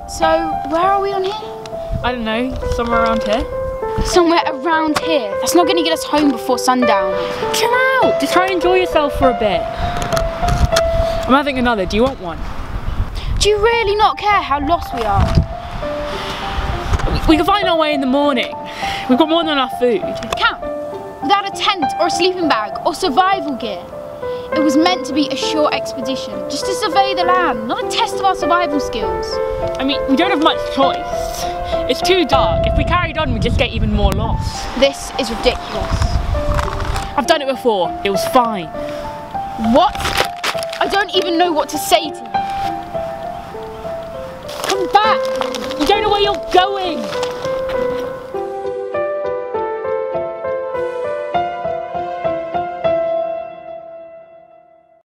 So, where are we on here? I don't know, somewhere around here. Somewhere around here? That's not going to get us home before sundown. Chill out! Just try and enjoy yourself for a bit. I'm having another, do you want one? Do you really not care how lost we are? We can find our way in the morning. We've got more than enough food. Camp, without a tent or a sleeping bag or survival gear. It was meant to be a short expedition, just to survey the land, not a test of our survival skills. I mean, we don't have much choice. It's too dark. If we carried on, we'd just get even more lost. This is ridiculous. I've done it before. It was fine. What? I don't even know what to say to you. Come back! You don't know where you're going!